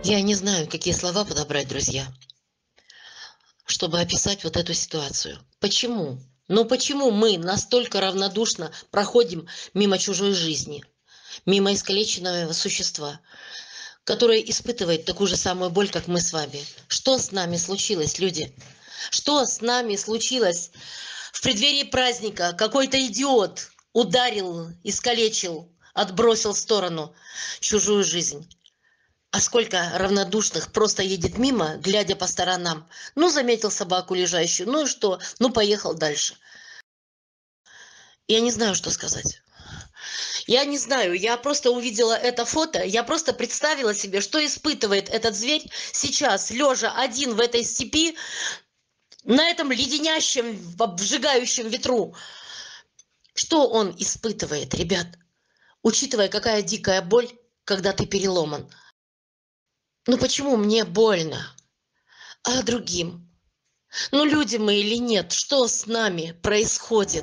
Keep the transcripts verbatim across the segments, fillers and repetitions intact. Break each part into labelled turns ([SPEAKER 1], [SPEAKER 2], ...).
[SPEAKER 1] Я не знаю, какие слова подобрать, друзья, чтобы описать вот эту ситуацию. Почему? Ну почему мы настолько равнодушно проходим мимо чужой жизни, мимо искалеченного существа, которое испытывает такую же самую боль, как мы с вами? Что с нами случилось, люди? Что с нами случилось? В преддверии праздника какой-то идиот ударил, искалечил, отбросил в сторону чужую жизнь. А сколько равнодушных просто едет мимо, глядя по сторонам. Ну, заметил собаку лежащую, ну и что? Ну, поехал дальше. Я не знаю, что сказать. Я не знаю, я просто увидела это фото, я просто представила себе, что испытывает этот зверь сейчас, лежа один в этой степи, на этом леденящем, обжигающем ветру. Что он испытывает, ребят? Учитывая, какая дикая боль, когда ты переломан. Ну почему мне больно, а другим? Ну люди мы или нет? Что с нами происходит?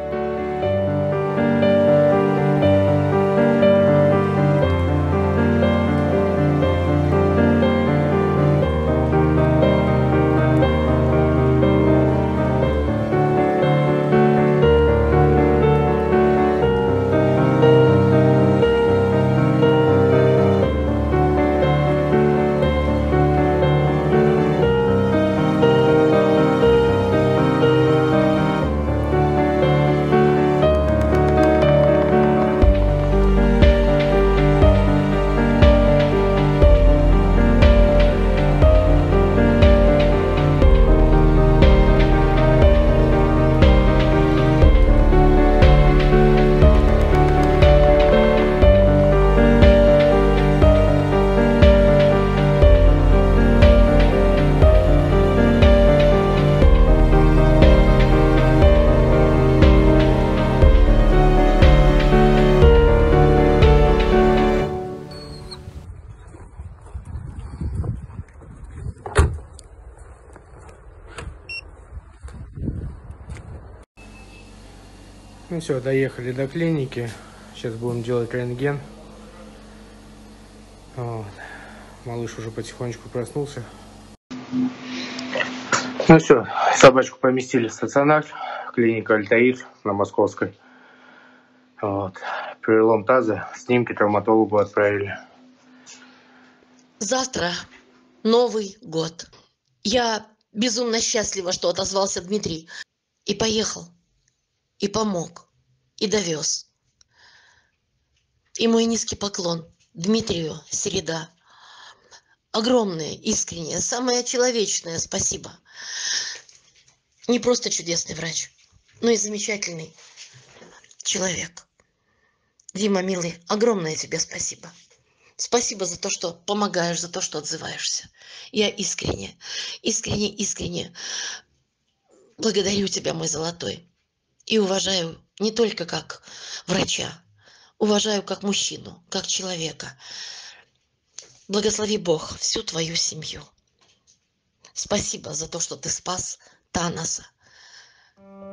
[SPEAKER 2] Ну все, доехали до клиники. Сейчас будем делать рентген. Вот. Малыш уже потихонечку проснулся. Ну все, собачку поместили в стационар. Клиника Альтаир на Московской. Вот. Перелом таза. Снимки травматологу отправили.
[SPEAKER 1] Завтра Новый год. Я безумно счастлива, что отозвался Дмитрий. И поехал. И помог. И довез. И мой низкий поклон Дмитрию Середа. Огромное, искреннее, самое человечное спасибо. Не просто чудесный врач, но и замечательный человек. Дима, милый, огромное тебе спасибо. Спасибо за то, что помогаешь, за то, что отзываешься. Я искренне, искренне, искренне благодарю тебя, мой золотой. И уважаю не только как врача, уважаю как мужчину, как человека. Благослови Бог всю твою семью. Спасибо за то, что ты спас Танаса.